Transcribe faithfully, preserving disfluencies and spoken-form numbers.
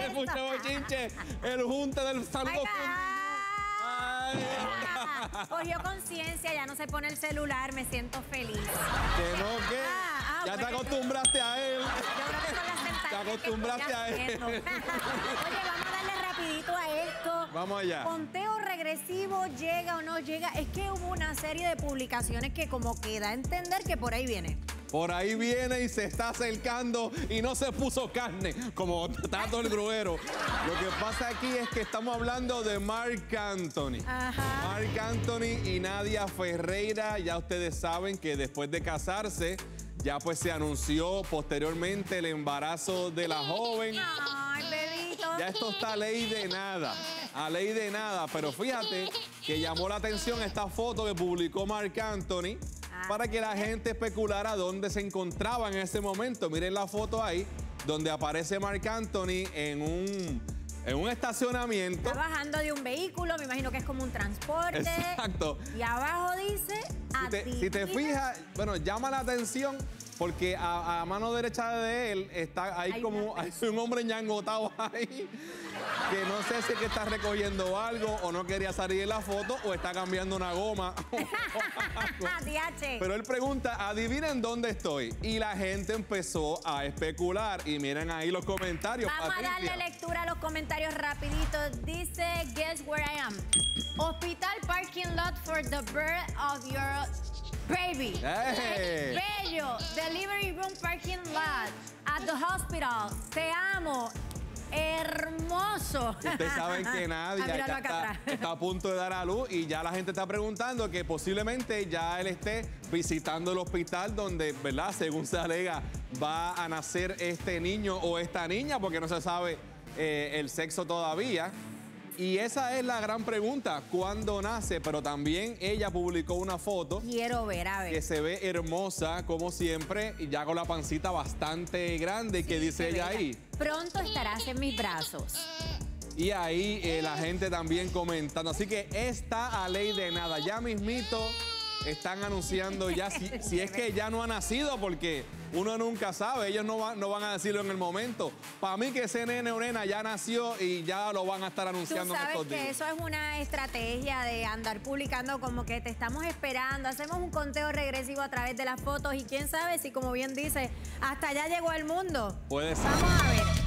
escucha bochinche, el junte del saludo. Ay. Cogió conciencia, ya no se pone el celular, me siento feliz. Que no, que Ah, ah, ya te bueno, acostumbraste a él. Yo creo que son las Te sentadillas acostumbraste que estoy a él. haciendo. Oye, vamos a darle rapidito a esto. Vamos allá. Conteo regresivo, llega o no llega. Es que hubo una serie de publicaciones que como que da a entender que por ahí viene. Por ahí viene y se está acercando y no se puso carne, como Tato el Gruero. Lo que pasa aquí es que estamos hablando de Marc Anthony. Ajá. Marc Anthony y Nadia Ferreira, ya ustedes saben que después de casarse, ya pues se anunció posteriormente el embarazo de la joven. Ay, bebito. Ya esto está a ley de nada, a ley de nada. Pero fíjate que llamó la atención esta foto que publicó Marc Anthony para que la gente especulara dónde se encontraba en ese momento. Miren la foto ahí, donde aparece Marc Anthony en un, en un estacionamiento. Está bajando de un vehículo, me imagino que es como un transporte. Exacto. Y abajo dice... Si te, si te fijas, bueno, llama la atención porque a, a mano derecha de él está ahí Hay como una hay un hombre ñangotado ahí que no sé si es que está recogiendo algo o no quería salir en la foto o está cambiando una goma. Pero él pregunta, adivinen dónde estoy. Y la gente empezó a especular. Y miren ahí los comentarios. Vamos Patricia. a darle lectura a los comentarios rapiditos. Dice, guess where I am. Hospital parking lot for the birth of your baby. Hey. Bello. Delivery room parking lot at the hospital. Te amo. Hermoso. Ustedes saben que Nadia Ah, ya míralo acá está, atrás. está a punto de dar a luz y ya la gente está preguntando que posiblemente ya él esté visitando el hospital donde, ¿verdad? Según se alega, va a nacer este niño o esta niña porque no se sabe eh, el sexo todavía. Y esa es la gran pregunta, ¿cuándo nace? Pero también ella publicó una foto. Quiero ver, a ver. Que se ve hermosa, como siempre, y ya con la pancita bastante grande, sí, que dice ella ahí. Pronto estarás en mis brazos. Y ahí eh, la gente también comentando. Así que está a ley de nada. Ya mismito están anunciando ya si, si es que ya no ha nacido, porque uno nunca sabe. Ellos no, va, no van a decirlo en el momento. Para mí que ese nene o nena ya nació y ya lo van a estar anunciando en estos días. Tú sabes que eso es una estrategia de andar publicando como que te estamos esperando. Hacemos un conteo regresivo a través de las fotos y quién sabe si, como bien dice, hasta allá llegó el mundo. Puede ser. Vamos a ver.